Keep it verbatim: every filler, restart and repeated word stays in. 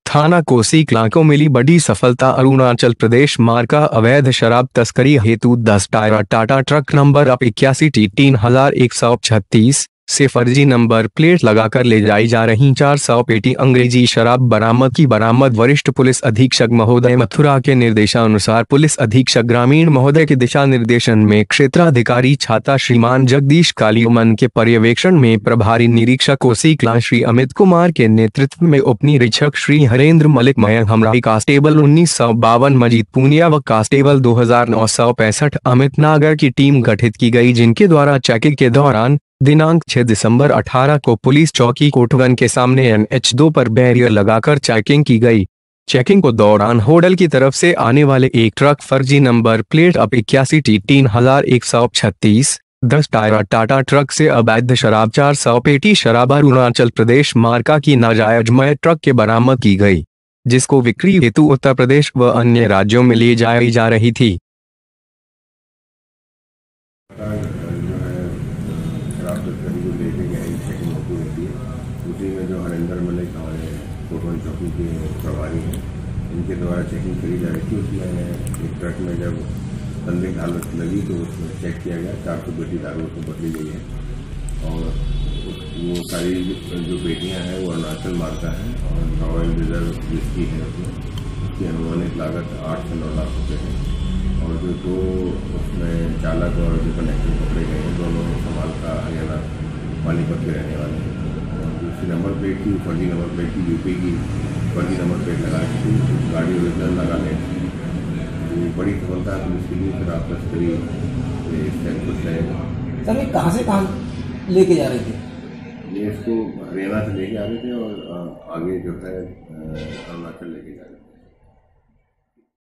थाना कोसीकलां को मिली बड़ी सफलता। अरुणाचल प्रदेश मार्का अवैध शराब तस्करी हेतु दस टायरा टाटा ट्रक नंबर अप इक्यासी टी तीन हजार एक सौ छत्तीस से फर्जी नंबर प्लेट लगाकर ले जाई जा रही चार सौ पेटी अंग्रेजी शराब बरामद की। बरामद वरिष्ठ पुलिस अधीक्षक महोदय मथुरा के निर्देशानुसार पुलिस अधीक्षक ग्रामीण महोदय के दिशा निर्देशन में क्षेत्राधिकारी छाता श्रीमान जगदीश कालियमन के पर्यवेक्षण में प्रभारी निरीक्षक कोसीकलां श्री अमित कुमार के नेतृत्व में उप निरीक्षक श्री हरेंद्र मलिक मयंक हमराही, कांस्टेबल उन्नीस सौ बावन मजीद पूनिया व कांस्टेबल दो हजार नौ सौ पैंसठ अमित नागर की टीम गठित की गई, जिनके द्वारा चेकिंग के दौरान दिनांक छह दिसंबर अठारह को पुलिस चौकी कोटवन के सामने एन एच दो पर बैरियर लगाकर चेकिंग की गई। चेकिंग को दौरान होडल की तरफ से आने वाले एक ट्रक फर्जी नंबर प्लेट अप इक्यासी टी तीन हजार एक सौ छत्तीस दस टायरा टाटा ट्रक से अवैध शराब चार सौ पेटी शराब अरुणाचल प्रदेश मार्का की नाजायज मय ट्रक के बरामद की गई, जिसको बिक्री हेतु उत्तर प्रदेश व अन्य राज्यों में ले जाई जा रही थी। उसी में जो हरेंद्र मलिक हमारे कोटवन चौकी के प्रभारी हैं, इनके द्वारा चेकिंग करी जा रही थी। उसमें एक ट्रक में जब संदिग्ध हालत लगी तो उसमें चेक किया गया, चार सौ पेटी दारू उसमें बदली गई है और वो सारी जो पेटियां हैं वो अरुणाचल मार्का है और रॉयल रिजर्व विस्की है। उसमें उसकी अनुमानित लागत आठ से नौ लाख रुपये है और जो दो उसमें चालक और जो कनेक्टर पकड़े गए हैं दोनों संभाल का हरियाणा पानीपत के रहने वाले हैं। दूसरी नंबर प्लेट की फर्जी नंबर प्लेट की यूपी की फर्जी नंबर प्लेट लगा थी, गाड़ी ओरिजिनल लगा ले ये बड़ी सफलता है पुलिस के लिए। शराब तस्करी इससे कुछ रहेगा। सर ये कहाँ से कहाँ लेके जा रहे थे? ये इसको हरियाणा से लेके आ रहे थे और आगे जो है अरुणाचल लेके जा रहे थे।